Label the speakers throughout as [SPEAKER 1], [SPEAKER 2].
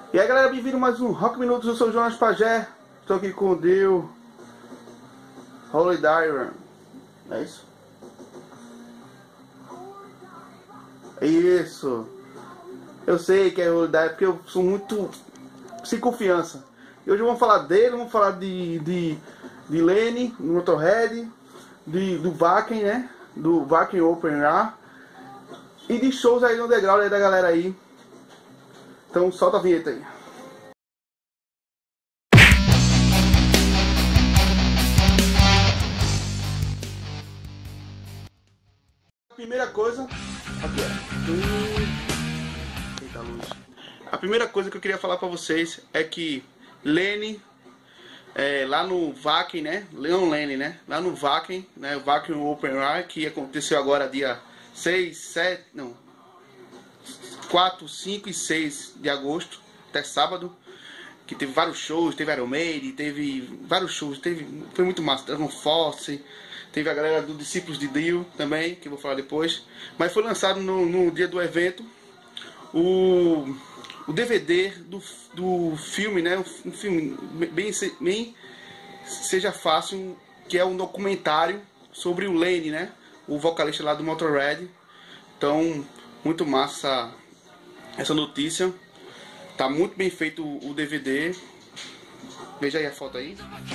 [SPEAKER 1] E aí galera, bem-vindo a mais um Rock Minutos, eu sou o Jonas Pajé. Estou aqui com o Dio Holy Diver. É isso? Isso. Eu sei que é Holy Diver porque eu sou muito sem confiança. E hoje vamos falar dele, vamos falar de Lenny, do Motorhead, do Wacken, né? Do Wacken Open Air. E de shows aí no underground aí da galera aí. Então solta a vinheta aí. Primeira coisa, aqui ó. Eita, luz. A primeira coisa que eu queria falar pra vocês é que Lenny, lá no Wacken, né? Não Lenny, né? Lá no Wacken, né? O Wacken Open Air, que aconteceu agora dia 4, 5 e 6 de agosto, até sábado, que teve vários shows, teve Iron Maiden, teve vários shows, foi muito massa, Dragon Force, teve a galera do Discípulos de Dio também, que eu vou falar depois, mas foi lançado no dia do evento o DVD do filme, né, um filme bem seja fácil, que é um documentário sobre o Lenny, né, o vocalista lá do Motorhead. Então, muito massa essa notícia. Tá muito bem feito o DVD. Veja aí a foto aí.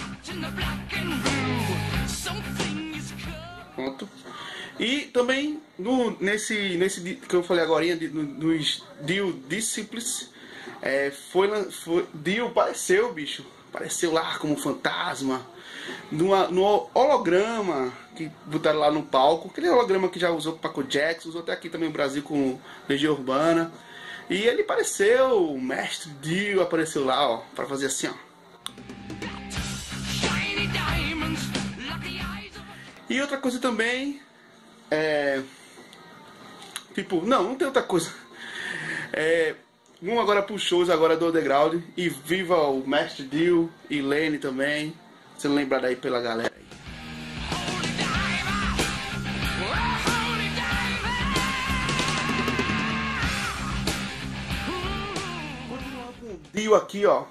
[SPEAKER 1] Pronto. E também nesse que eu falei agora, nos Dio Disciples, Dio apareceu, bicho. Apareceu lá como fantasma. No holograma que botaram lá no palco. Aquele holograma que já usou com Paco Jackson, usou até aqui também no Brasil com Legião Urbana. E ele apareceu, o Mestre Dio apareceu lá, ó, para fazer assim, ó. E outra coisa também, tipo, não tem outra coisa. Vamos agora para os shows agora do underground. E viva o Mestre Dio e Lenny também. Se não lembrar daí pela galera aí. Continuando com o Dio aqui, ó.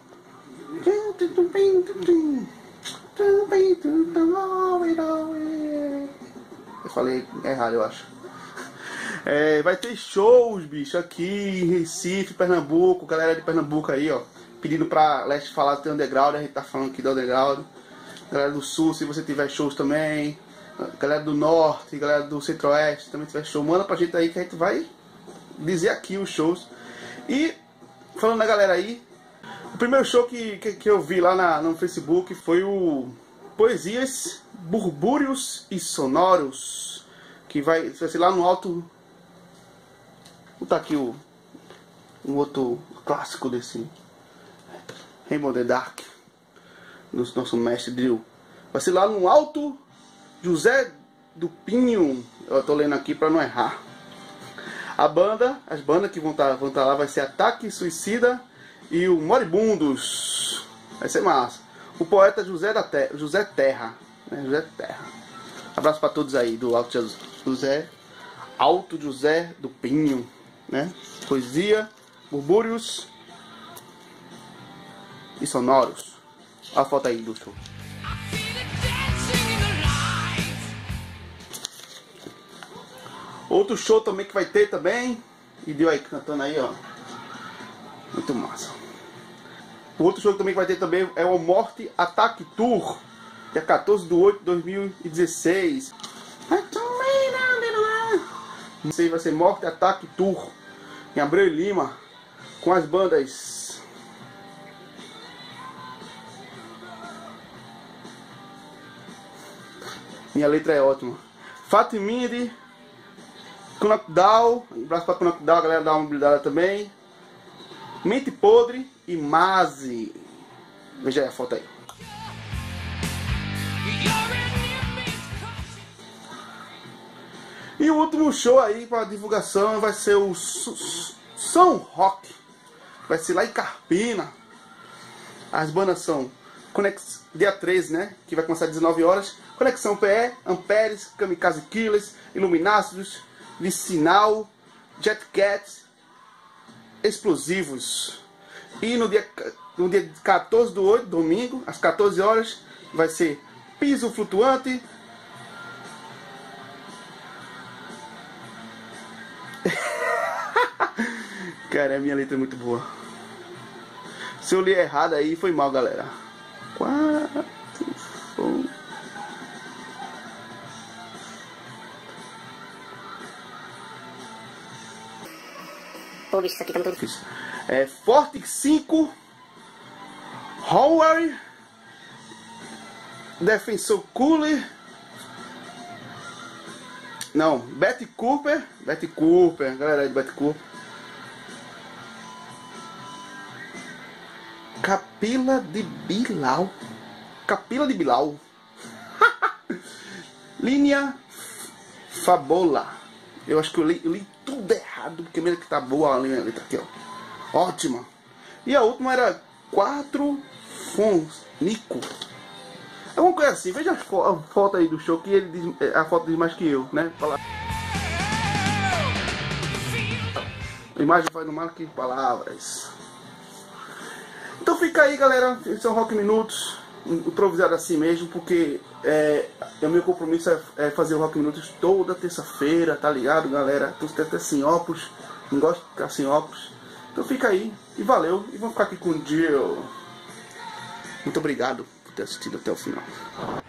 [SPEAKER 1] Eu falei errado, eu acho. Vai ter shows, bicho, aqui em Recife, Pernambuco. Galera de Pernambuco aí, ó, pedindo pra Leste falar do underground. A gente tá falando aqui do underground. Galera do Sul, se você tiver shows também. Galera do Norte, galera do Centro-Oeste, também tiver show, manda pra gente aí que a gente vai dizer aqui os shows. E falando da galera aí, o primeiro show que eu vi lá no Facebook foi o Poesias, Burbúrios e Sonoros, que vai ser lá no alto. Vou botar aqui um outro clássico desse Rainbow the Dark, do nosso mestre Dio. Vai ser lá no Alto José do Pinho. Eu tô lendo aqui para não errar. As bandas que vão estar lá vai ser Ataque Suicida e o Moribundos. Vai ser massa. O poeta José Terra, né? José Terra. Abraço para todos aí do Alto José do Pinho, né? Poesia, Burbúrios e Sonoros. Olha a foto aí do show. Outro show também que vai ter também. E deu aí cantando aí, ó. Muito massa. O outro show também que vai ter também é o Morte Ataque Tour. Dia 14 de 8 de 2016. Isso aí vai ser Morte Ataque Tour. Em Abreu e Lima. Com as bandas. Minha letra é ótima. Fatiminde, Knockdown, um abraço para Knockdown, a galera dá uma mobilidade também. Mente Podre e Mazi. Veja aí a foto aí. E o último show aí para divulgação vai ser o São Rock. Vai ser lá em Carpina. As bandas são dia 13, né? Que vai começar às 19 horas. Conexão PE, Amperes, Kamikaze Killers, Iluminácidos, Vicinal, Jet Cat, Explosivos. E no dia 14/8, domingo, às 14 horas, vai ser piso flutuante. Cara, a minha letra é muito boa. Se eu li errado aí, foi mal, galera. 4,
[SPEAKER 2] Pô, bicho, isso aqui tá muito difícil.
[SPEAKER 1] Forte 5, Howard, Defensor Cooler, não, Betty Cooper, galera de Betty Cooper, Capila de Bilal, Linha Fabola. Eu acho que eu li tudo errado, porque mesmo que tá boa a linha tá aqui, ó. Ótima. E a última era 4 Fonico. Alguma coisa assim. Veja a foto aí do show, que ele diz, a foto diz mais que eu, né? A imagem faz no mais que palavras. Então fica aí, galera. Esse é o Rock Minutos, improvisado assim mesmo, porque o meu compromisso é fazer o Rock Minutos toda terça-feira, tá ligado, galera? Tô até sem óculos, não gosto de ficar sem óculos. Então fica aí, e valeu, e vamos ficar aqui com o Jill. Muito obrigado por ter assistido até o final.